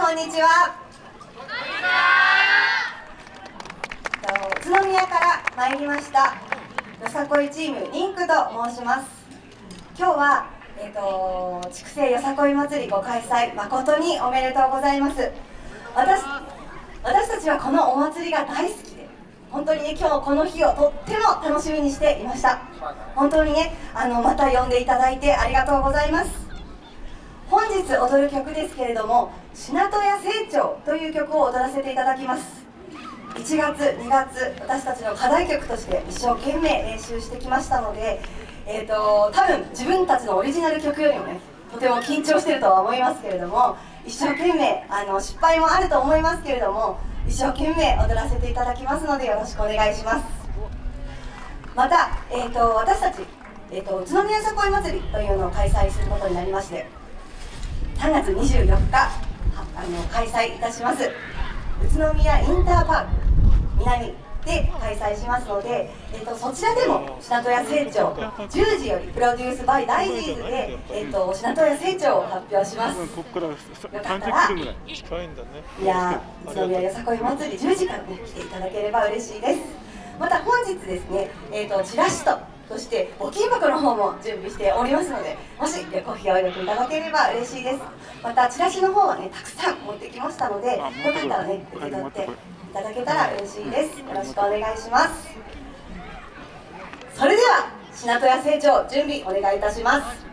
こんにちは。宇都宮から参りましたよさこいチームリンクと申します。今日は、筑西よさこい祭りご開催誠におめでとうございます。私たちはこのお祭りが大好きで、本当にね、今日この日をとっても楽しみにしていました。本当にね、また呼んでいただいてありがとうございます。本日踊る曲ですけれども、品戸屋成長という曲を踊らせていただきます。1月2月私たちの課題曲として一生懸命練習してきましたので、多分自分たちのオリジナル曲よりもね、とても緊張しているとは思いますけれども、一生懸命失敗もあると思いますけれども、一生懸命踊らせていただきますのでよろしくお願いします。また、私たち、宇都宮よさこい祭りというのを開催することになりまして、3月24日開催いたします宇都宮インターパーク南で開催しますので、そちらでも品戸屋成長10時よりプロデュースバイダイジーズで、品戸屋成長を発表します。よかったら、いや宇都宮よさこい祭り10時からね来ていただければ嬉しいです。また本日ですね、チラシとそして募金箱の方も準備しておりますので、もしご協力いただければ嬉しいです。またチラシの方はねたくさん持ってきましたので、よかったらね受け取っていただけたら嬉しいです。よろしくお願いします。それでは品戸屋成長準備お願いいたします。